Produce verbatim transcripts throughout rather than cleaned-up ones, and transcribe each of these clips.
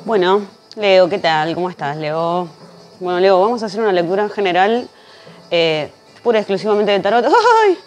Bueno, Leo, ¿qué tal? ¿Cómo estás, Leo? Bueno, Leo, vamos a hacer una lectura en general, eh, pura y exclusivamente de tarot. ¡Ay!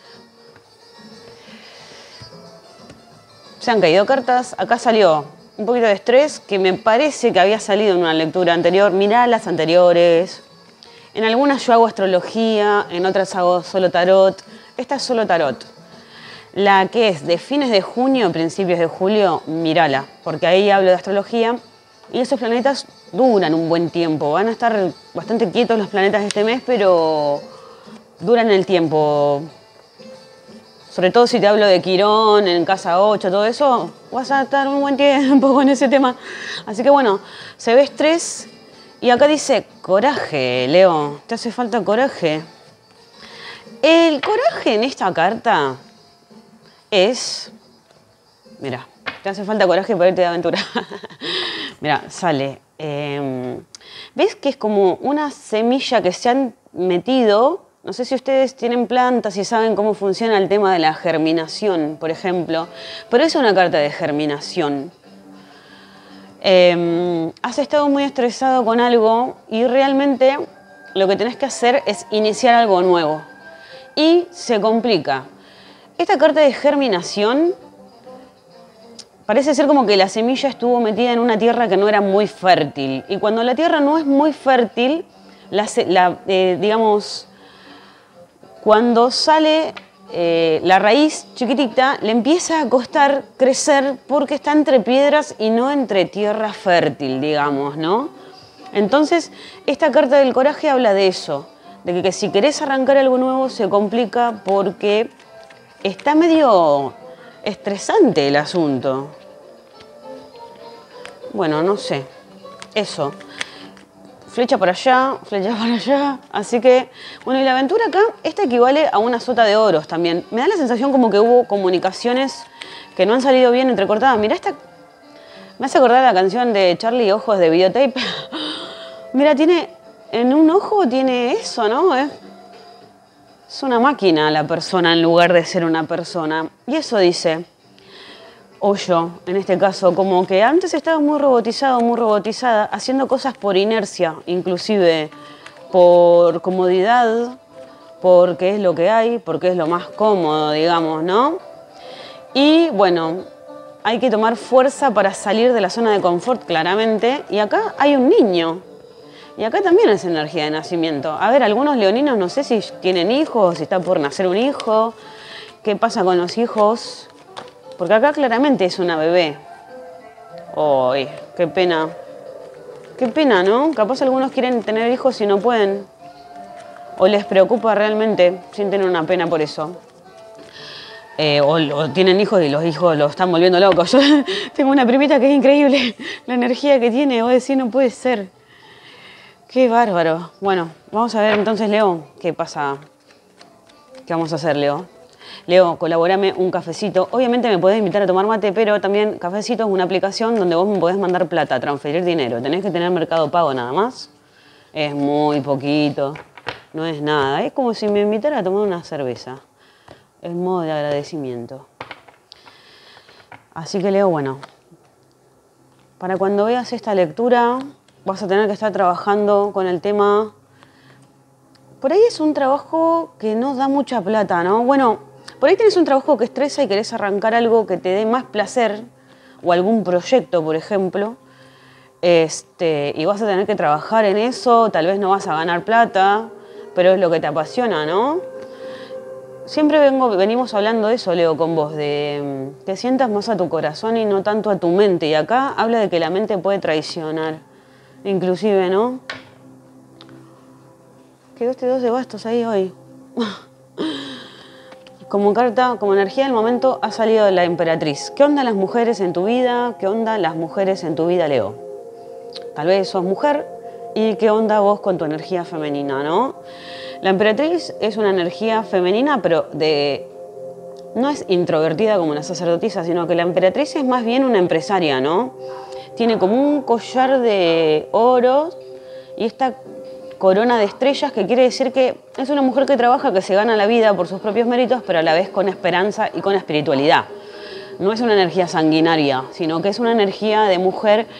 Se han caído cartas. Acá salió un poquito de estrés, que me parece que había salido en una lectura anterior. Mirá las anteriores. En algunas yo hago astrología, en otras hago solo tarot. Esta es solo tarot. La que es de fines de junio, principios de julio, mírala, porque ahí hablo de astrología y esos planetas duran un buen tiempo. Van a estar bastante quietos los planetas este mes, pero duran el tiempo. Sobre todo si te hablo de Quirón, en casa ocho, todo eso, vas a estar un buen tiempo con ese tema. Así que bueno, se ve estrés y acá dice coraje, Leo, te hace falta coraje. El coraje en esta carta es, mira, te hace falta coraje para irte de aventura. Mira, sale, eh, ¿ves que es como una semilla que se han metido? No sé si ustedes tienen plantas y saben cómo funciona el tema de la germinación, por ejemplo, pero es una carta de germinación. Eh, has estado muy estresado con algo y realmente lo que tenés que hacer es iniciar algo nuevo y se complica. Esta carta de germinación parece ser como que la semilla estuvo metida en una tierra que no era muy fértil. Y cuando la tierra no es muy fértil, la, la, eh, digamos, cuando sale eh, la raíz chiquitita, le empieza a costar crecer porque está entre piedras y no entre tierra fértil, digamos, ¿no? Entonces, esta carta del coraje habla de eso, de que, que si querés arrancar algo nuevo se complica porque está medio estresante el asunto. Bueno, no sé. Eso. Flecha para allá, flecha para allá. Así que, bueno, y la aventura acá, esta equivale a una sota de oros también. Me da la sensación como que hubo comunicaciones que no han salido bien entrecortadas. Mirá esta... Me hace acordar la canción de Charlie Ojos de Videotape. Mira, tiene... En un ojo tiene eso, ¿no? ¿Eh? Es una máquina la persona en lugar de ser una persona. Y eso dice, o yo, en este caso, como que antes estaba muy robotizado, muy robotizada, haciendo cosas por inercia, inclusive por comodidad, porque es lo que hay, porque es lo más cómodo, digamos, ¿no? Y bueno, hay que tomar fuerza para salir de la zona de confort, claramente. Y acá hay un niño. Y acá también es energía de nacimiento. A ver, algunos leoninos no sé si tienen hijos, si está por nacer un hijo. ¿Qué pasa con los hijos? Porque acá claramente es una bebé. ¡Ay, qué pena! Qué pena, ¿no? Capaz algunos quieren tener hijos y no pueden. O les preocupa realmente, sienten una pena por eso. Eh, o, o tienen hijos y los hijos los están volviendo locos. Yo tengo una primita que es increíble. La energía que tiene, vos decís, no puede ser. Qué bárbaro. Bueno, vamos a ver entonces, Leo, qué pasa. ¿Qué vamos a hacer, Leo? Leo, colaborame un cafecito. Obviamente me podés invitar a tomar mate, pero también Cafecito es una aplicación donde vos me podés mandar plata, transferir dinero. Tenés que tener Mercado Pago nada más. Es muy poquito. No es nada. Es como si me invitara a tomar una cerveza. Es modo de agradecimiento. Así que, Leo, bueno. Para cuando veas esta lectura... vas a tener que estar trabajando con el tema. Por ahí es un trabajo que no da mucha plata, ¿no? Bueno, por ahí tenés un trabajo que estresa y querés arrancar algo que te dé más placer, o algún proyecto, por ejemplo, este, y vas a tener que trabajar en eso, tal vez no vas a ganar plata, pero es lo que te apasiona, ¿no? Siempre vengo, venimos hablando de eso, Leo, con vos, de que sientas más a tu corazón y no tanto a tu mente. Y acá habla de que la mente puede traicionar. Inclusive, ¿no? Quedó este dos de bastos ahí hoy. Como carta, como energía del momento, ha salido la emperatriz. ¿Qué onda las mujeres en tu vida? ¿Qué onda las mujeres en tu vida, Leo? Tal vez sos mujer y qué onda vos con tu energía femenina, ¿no? La emperatriz es una energía femenina, pero de... no es introvertida como la sacerdotisa, sino que la emperatriz es más bien una empresaria, ¿no? Tiene como un collar de oro y esta corona de estrellas, que quiere decir que es una mujer que trabaja, que se gana la vida por sus propios méritos, pero a la vez con esperanza y con espiritualidad. No es una energía sanguinaria, sino que es una energía de mujer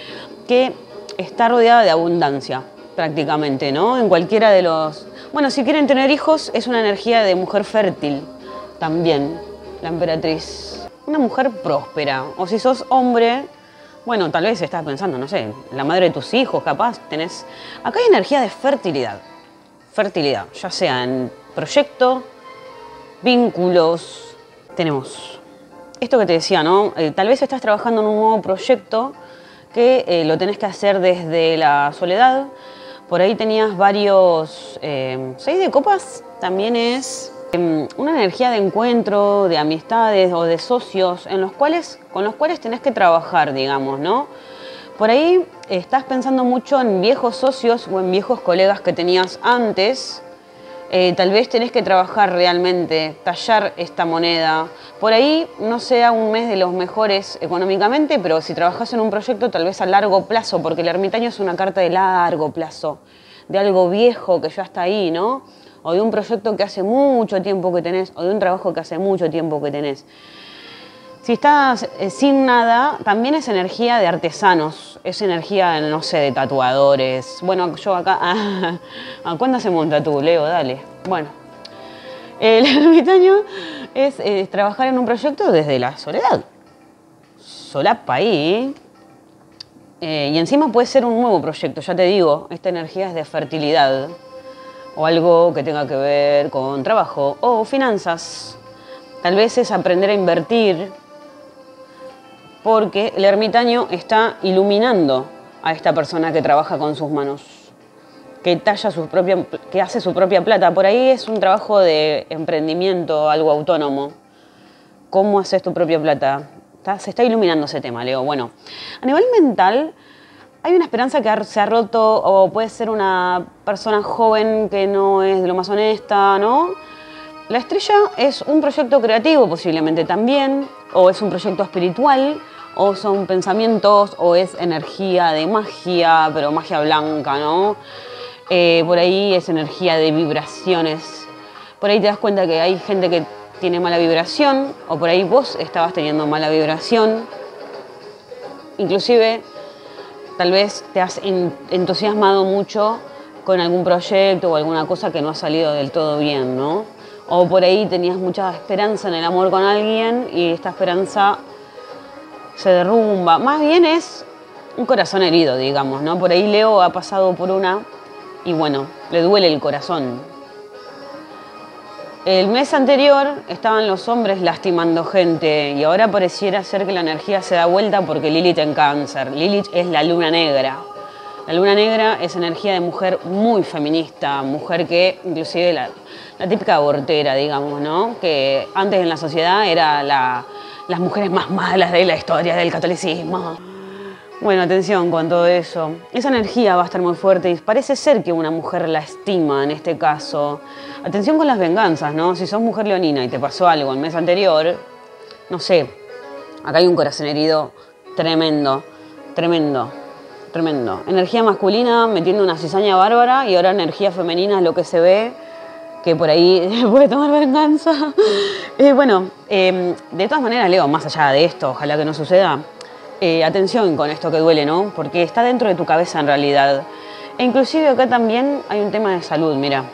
que está rodeada de abundancia, prácticamente, ¿no? En cualquiera de los... Bueno, si quieren tener hijos, es una energía de mujer fértil también, la emperatriz. Una mujer próspera. O si sos hombre, bueno, tal vez estás pensando, no sé, la madre de tus hijos, capaz tenés... Acá hay energía de fertilidad. Fertilidad, ya sea en proyecto, vínculos. Tenemos esto que te decía, ¿no? Eh, tal vez estás trabajando en un nuevo proyecto que eh, lo tenés que hacer desde la soledad. Por ahí tenías varios... Eh, seis de copas también es eh, una energía de encuentro, de amistades o de socios en los cuales, con los cuales tenés que trabajar, digamos, ¿no? Por ahí estás pensando mucho en viejos socios o en viejos colegas que tenías antes. Eh, tal vez tenés que trabajar realmente, tallar esta moneda. Por ahí no sea un mes de los mejores económicamente, pero si trabajás en un proyecto tal vez a largo plazo, porque el ermitaño es una carta de largo plazo, de algo viejo que ya está ahí, ¿no? O de un proyecto que hace mucho tiempo que tenés, o de un trabajo que hace mucho tiempo que tenés. Si estás eh, sin nada, también es energía de artesanos, es energía, no sé, de tatuadores. Bueno, yo acá... Ah, ¿cuándo hacemos un tatú, Leo? Dale. Bueno, el ermitaño es eh, trabajar en un proyecto desde la soledad. Solapa ahí. Eh, y encima puede ser un nuevo proyecto, ya te digo, esta energía es de fertilidad. O algo que tenga que ver con trabajo o finanzas. Tal vez es aprender a invertir, porque el ermitaño está iluminando a esta persona que trabaja con sus manos, que talla su propia, que hace su propia plata. Por ahí es un trabajo de emprendimiento, algo autónomo. ¿Cómo haces tu propia plata? Está, se está iluminando ese tema, Leo. Bueno, a nivel mental hay una esperanza que se ha roto, o puede ser una persona joven que no es de lo más honesta, ¿no? La estrella es un proyecto creativo posiblemente también, o es un proyecto espiritual, o son pensamientos, o es energía de magia, pero magia blanca, ¿no? Eh, por ahí es energía de vibraciones. Por ahí te das cuenta que hay gente que tiene mala vibración, o por ahí vos estabas teniendo mala vibración. Inclusive, tal vez te has entusiasmado mucho con algún proyecto o alguna cosa que no ha salido del todo bien, ¿no? O por ahí tenías mucha esperanza en el amor con alguien y esta esperanza se derrumba. Más bien es un corazón herido, digamos, ¿no? Por ahí Leo ha pasado por una y bueno, le duele el corazón. El mes anterior estaban los hombres lastimando gente y ahora pareciera ser que la energía se da vuelta porque Lilith en Cáncer. Lilith es la luna negra. La luna negra es energía de mujer muy feminista, mujer que inclusive la, la típica abortera, digamos, ¿no? Que antes en la sociedad era la, las mujeres más malas de la historia del catolicismo. Bueno, atención con todo eso. Esa energía va a estar muy fuerte y parece ser que una mujer la estima en este caso. Atención con las venganzas, ¿no? Si sos mujer leonina y te pasó algo el mes anterior, no sé, acá hay un corazón herido tremendo, tremendo. Tremendo. Energía masculina metiendo una cizaña bárbara y ahora energía femenina es lo que se ve, que por ahí puede tomar venganza. Eh, bueno, eh, de todas maneras, Leo, más allá de esto, ojalá que no suceda, eh, atención con esto que duele, ¿no? Porque está dentro de tu cabeza en realidad. E inclusive acá también hay un tema de salud, mira.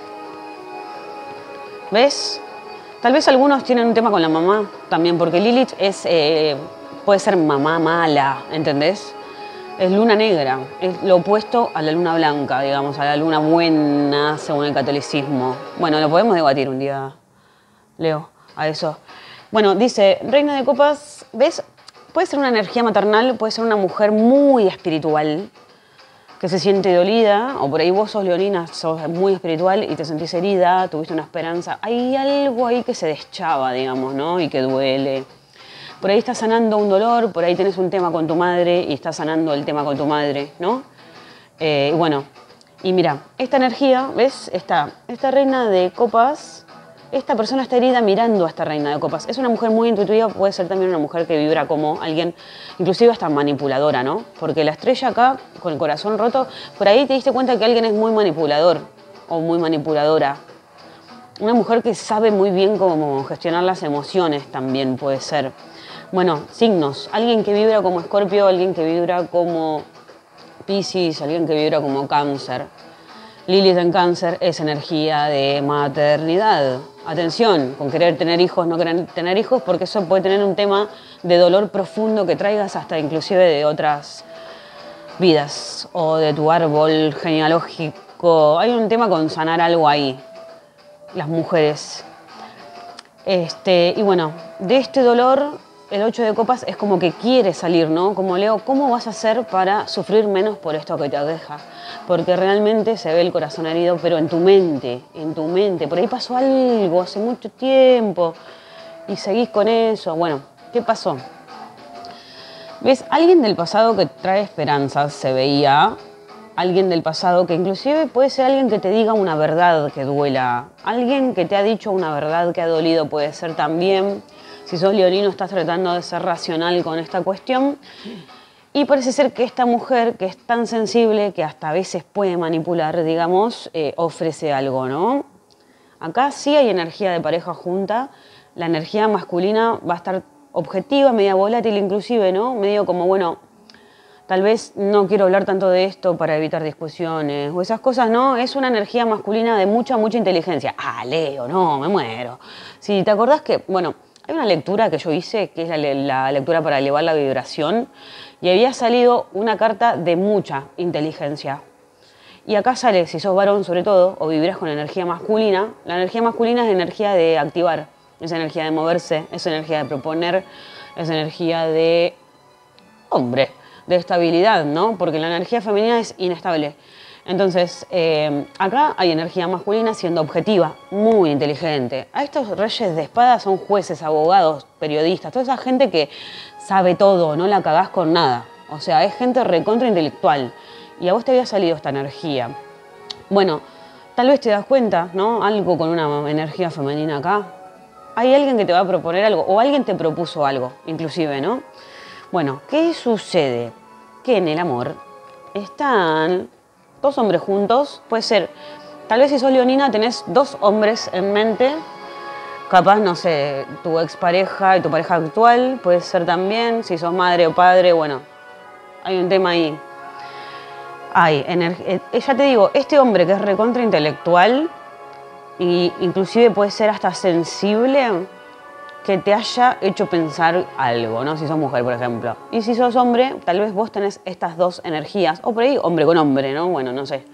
¿Ves? Tal vez algunos tienen un tema con la mamá también, porque Lilith es, eh, puede ser mamá mala, ¿entendés? Es luna negra, es lo opuesto a la luna blanca, digamos, a la luna buena según el catolicismo. Bueno, lo podemos debatir un día, Leo, a eso. Bueno, dice, reina de copas, ¿ves? Puede ser una energía maternal, puede ser una mujer muy espiritual, que se siente dolida, o por ahí vos sos leonina, sos muy espiritual y te sentís herida, tuviste una esperanza. Hay algo ahí que se deschaba, digamos, ¿no? Y que duele. Por ahí estás sanando un dolor, por ahí tenés un tema con tu madre y estás sanando el tema con tu madre, ¿no? Eh, bueno, y mira, esta energía, ¿ves? Esta, esta reina de copas, esta persona está herida mirando a esta reina de copas. Es una mujer muy intuitiva, puede ser también una mujer que vibra como alguien, inclusive hasta manipuladora, ¿no? Porque la estrella acá, con el corazón roto, por ahí te diste cuenta que alguien es muy manipulador o muy manipuladora. Una mujer que sabe muy bien cómo gestionar las emociones también puede ser. Bueno, signos. Alguien que vibra como Escorpio, alguien que vibra como Piscis, alguien que vibra como Cáncer. Lilith en Cáncer es energía de maternidad. Atención, con querer tener hijos, no querer tener hijos, porque eso puede tener un tema de dolor profundo que traigas hasta inclusive de otras vidas o de tu árbol genealógico. Hay un tema con sanar algo ahí, las mujeres. Este, y bueno, de este dolor, el ocho de copas es como que quiere salir, ¿no? Como Leo, ¿cómo vas a hacer para sufrir menos por esto que te aqueja? Porque realmente se ve el corazón herido, pero en tu mente, en tu mente. Por ahí pasó algo hace mucho tiempo y seguís con eso. Bueno, ¿qué pasó? ¿Ves? Alguien del pasado que trae esperanzas, se veía. Alguien del pasado que inclusive puede ser alguien que te diga una verdad que duela. Alguien que te ha dicho una verdad que ha dolido puede ser también. Si sos leonino estás tratando de ser racional con esta cuestión. Y parece ser que esta mujer, que es tan sensible, que hasta a veces puede manipular, digamos, eh, ofrece algo, ¿no? Acá sí hay energía de pareja junta. La energía masculina va a estar objetiva, media volátil inclusive, ¿no? Medio como, bueno, tal vez no quiero hablar tanto de esto para evitar discusiones o esas cosas, ¿no? Es una energía masculina de mucha, mucha inteligencia. Ah, Leo, no, me muero. Si te acordás que, bueno, hay una lectura que yo hice, que es la, la lectura para elevar la vibración, y había salido una carta de mucha inteligencia. Y acá sale, si sos varón sobre todo, o vibras con energía masculina, la energía masculina es energía de activar, es energía de moverse, es energía de proponer, es energía de hombre, de estabilidad, ¿no? Porque la energía femenina es inestable. Entonces, eh, acá hay energía masculina siendo objetiva, muy inteligente. A estos reyes de espadas son jueces, abogados, periodistas, toda esa gente que sabe todo, no la cagás con nada. O sea, es gente recontra intelectual. Y a vos te había salido esta energía. Bueno, tal vez te das cuenta, ¿no? Algo con una energía femenina acá. Hay alguien que te va a proponer algo, o alguien te propuso algo, inclusive, ¿no? Bueno, ¿qué sucede? Que en el amor están dos hombres juntos, puede ser, tal vez si sos leonina tenés dos hombres en mente, capaz, no sé, tu expareja y tu pareja actual, puede ser también, si sos madre o padre, bueno, hay un tema ahí. Hay, eh, ya te digo, este hombre que es recontra intelectual, e inclusive puede ser hasta sensible, que te haya hecho pensar algo, ¿no? Si sos mujer, por ejemplo. Y si sos hombre, tal vez vos tenés estas dos energías. O por ahí, hombre con hombre, ¿no? Bueno, no sé.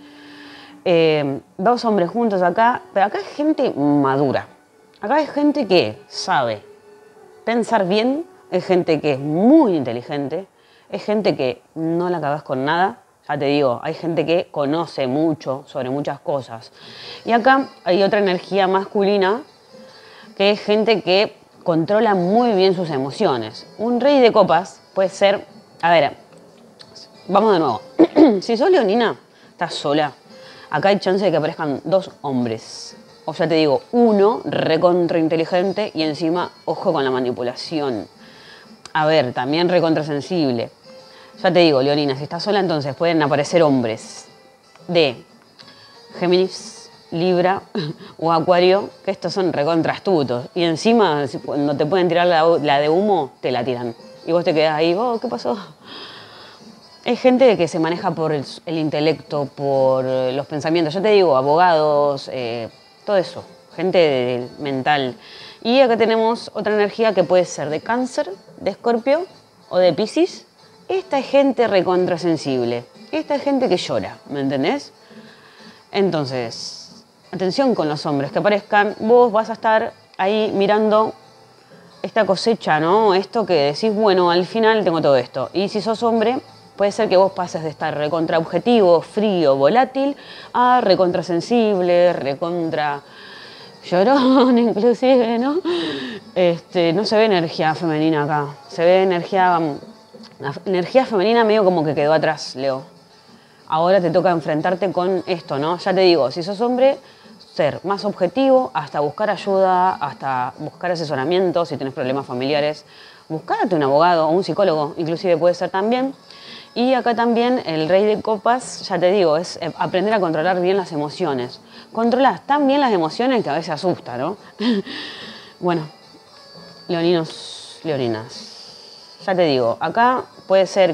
Eh, dos hombres juntos acá. Pero acá hay gente madura. Acá hay gente que sabe pensar bien. Es gente que es muy inteligente. Es gente que no la cagás con nada. Ya te digo, hay gente que conoce mucho sobre muchas cosas. Y acá hay otra energía masculina, que es gente que controla muy bien sus emociones. Un rey de copas puede ser... A ver, vamos de nuevo. Si sos leonina, estás sola. Acá hay chance de que aparezcan dos hombres. O sea, te digo, uno recontra inteligente y encima, ojo con la manipulación. A ver, también recontra sensible. Ya te digo, leonina, si estás sola, entonces pueden aparecer hombres de Géminis, Libra o Acuario, que estos son recontra astutos. Y encima, cuando te pueden tirar la, la de humo, te la tiran. Y vos te quedás ahí, oh, ¿qué pasó? Es gente que se maneja por el, el intelecto, por los pensamientos. Yo te digo, abogados, eh, todo eso. Gente de, de, mental. Y acá tenemos otra energía que puede ser de Cáncer, de Escorpio o de Piscis. Esta es gente recontrasensible. Esta es gente que llora, ¿me entendés? Entonces, atención con los hombres que aparezcan. Vos vas a estar ahí mirando esta cosecha, ¿no? Esto que decís, bueno, al final tengo todo esto. Y si sos hombre, puede ser que vos pases de estar recontra objetivo, frío, volátil, a recontra sensible, recontra llorón inclusive, ¿no? Este, no se ve energía femenina acá. Se ve energía... La energía femenina medio como que quedó atrás, Leo. Ahora te toca enfrentarte con esto, ¿no? Ya te digo, si sos hombre, ser más objetivo, hasta buscar ayuda, hasta buscar asesoramiento, si tienes problemas familiares. Buscarte un abogado o un psicólogo, inclusive puede ser también. Y acá también el rey de copas, ya te digo, es aprender a controlar bien las emociones. Controlás tan bien las emociones que a veces asusta, ¿no? Bueno, leoninos, leoninas. Ya te digo, acá puede ser que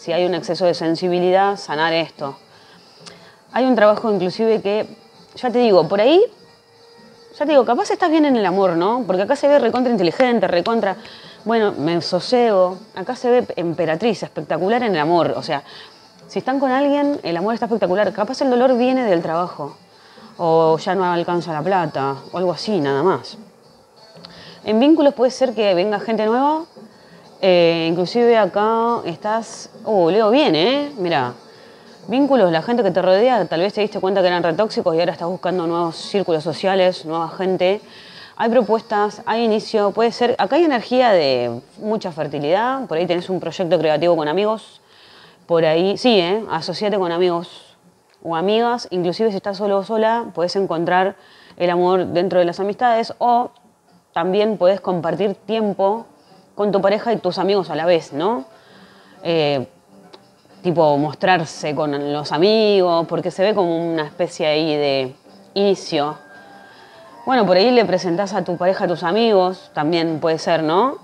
si hay un exceso de sensibilidad, sanar esto. Hay un trabajo inclusive que, ya te digo, por ahí, ya te digo, capaz estás bien en el amor, ¿no? Porque acá se ve recontra inteligente, recontra, bueno, me sosego. Acá se ve emperatriz, espectacular en el amor. O sea, si están con alguien, el amor está espectacular. Capaz el dolor viene del trabajo. O ya no alcanza la plata, o algo así, nada más. En vínculos puede ser que venga gente nueva. Eh, inclusive acá estás... Oh, leo bien, ¿eh? Mirá. Vínculos, la gente que te rodea, tal vez te diste cuenta que eran retóxicos y ahora estás buscando nuevos círculos sociales, nueva gente. Hay propuestas, hay inicio, puede ser... Acá hay energía de mucha fertilidad, por ahí tenés un proyecto creativo con amigos, por ahí... Sí, ¿eh? Asociate con amigos o amigas, inclusive si estás solo o sola, puedes encontrar el amor dentro de las amistades o también puedes compartir tiempo con tu pareja y tus amigos a la vez, ¿no? Eh, tipo mostrarse con los amigos, porque se ve como una especie ahí de inicio. Bueno, por ahí le presentás a tu pareja a tus amigos, también puede ser, ¿no?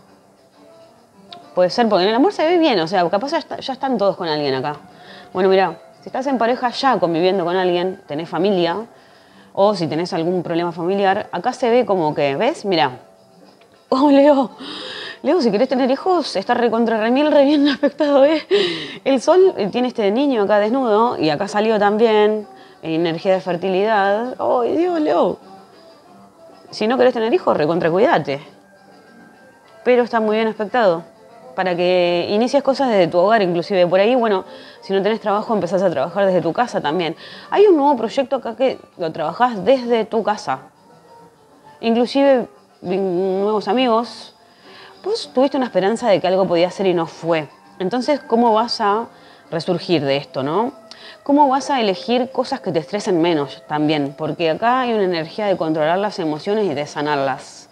Puede ser, porque en el amor se ve bien, o sea, capaz ya, está, ya están todos con alguien acá. Bueno, mira, si estás en pareja ya conviviendo con alguien, tenés familia, o si tenés algún problema familiar, acá se ve como que, ¿ves? Mira. Oh, Leo. Leo, si querés tener hijos, está recontra remil, re bien aspectado, ¿eh? El sol tiene este niño acá desnudo y acá salió también energía de fertilidad. ¡Ay, Dios, Leo! Si no querés tener hijos, recontra cuídate. Pero está muy bien aspectado. Para que inicies cosas desde tu hogar, inclusive. Por ahí, bueno, si no tenés trabajo, empezás a trabajar desde tu casa también. Hay un nuevo proyecto acá que lo trabajás desde tu casa. Inclusive, nuevos amigos. Vos tuviste una esperanza de que algo podía ser y no fue. Entonces, ¿cómo vas a resurgir de esto, no? ¿Cómo vas a elegir cosas que te estresen menos también? Porque acá hay una energía de controlar las emociones y de sanarlas.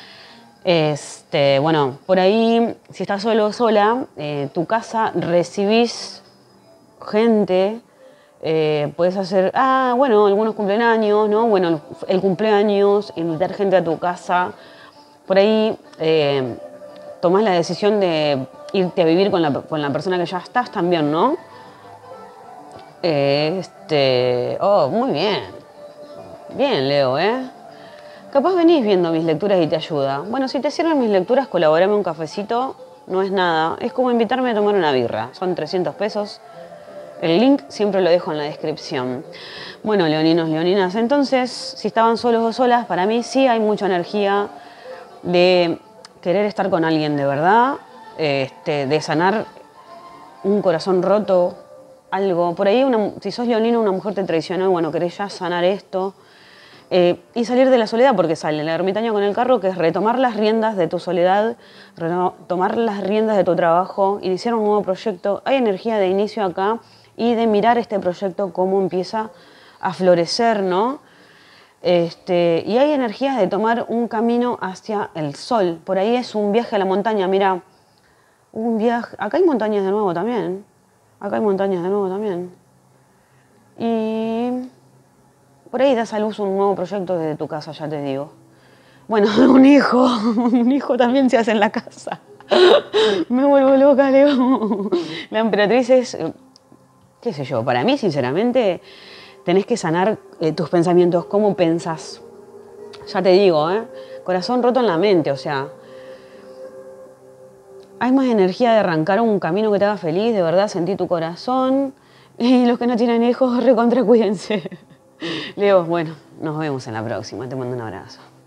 Este, bueno, por ahí, si estás solo o sola, eh, tu casa, recibís gente, eh, puedes hacer, ah, bueno, algunos cumpleaños, ¿no? Bueno, el cumpleaños, invitar gente a tu casa. Por ahí... Eh, tomás la decisión de irte a vivir con la, con la persona que ya estás también, ¿no? Este... Oh, muy bien. Bien, Leo, ¿eh? Capaz venís viendo mis lecturas y te ayuda. Bueno, si te sirven mis lecturas, colaborame un cafecito. No es nada. Es como invitarme a tomar una birra. Son trescientos pesos. El link siempre lo dejo en la descripción. Bueno, leoninos, leoninas. Entonces, si estaban solos o solas, para mí sí hay mucha energía de... querer estar con alguien de verdad, este, de sanar un corazón roto, algo. Por ahí, una, si sos leonino, una mujer te traicionó y bueno, querés ya sanar esto. Eh, y salir de la soledad, porque sale el ermitaño con el carro, que es retomar las riendas de tu soledad, retomar las riendas de tu trabajo, iniciar un nuevo proyecto. Hay energía de inicio acá y de mirar este proyecto cómo empieza a florecer, ¿no? Este, y hay energías de tomar un camino hacia el sol. Por ahí es un viaje a la montaña. Mira, un viaje... Acá hay montañas de nuevo también. Acá hay montañas de nuevo también. Y por ahí das a luz un nuevo proyecto desde tu casa, ya te digo. Bueno, un hijo. Un hijo también se hace en la casa. Me vuelvo loca, Leo. La emperatriz es... qué sé yo, para mí, sinceramente... tenés que sanar eh, tus pensamientos, cómo pensás. Ya te digo, ¿eh? Corazón roto en la mente, o sea... hay más energía de arrancar un camino que te haga feliz, de verdad, sentí tu corazón. Y los que no tienen hijos, recontra cuídense. Leo, bueno, nos vemos en la próxima. Te mando un abrazo.